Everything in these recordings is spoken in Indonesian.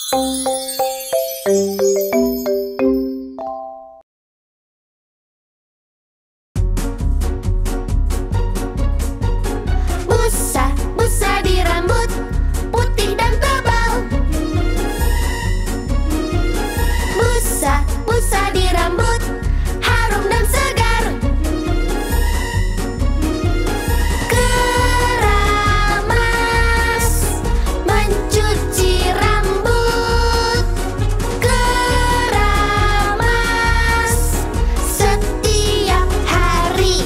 Busa di rambut, putih dan tebal. Busa di rambut, harum dan segar. Keramas, mencuci rambut. Keramas, setiap hari.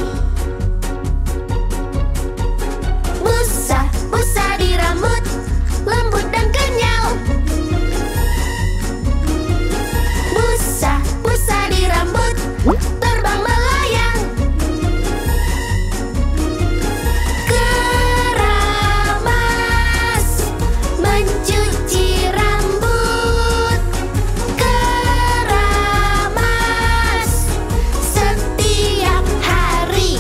Busa di rambut, lembut dan kenyal. Busa di rambut, terbang melayang. Keramas, mencuci rambut. Keramas, setiap hari.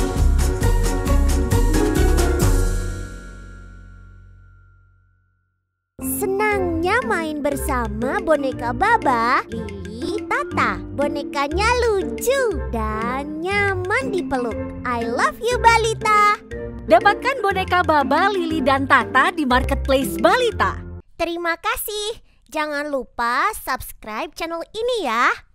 Senangnya main bersama boneka Baba, Lili, Tata. Bonekanya lucu dan nyaman dipeluk. I love you, Balita. Dapatkan boneka Baba, Lili, dan Tata di Marketplace Balita. Terima kasih. Jangan lupa subscribe channel ini ya.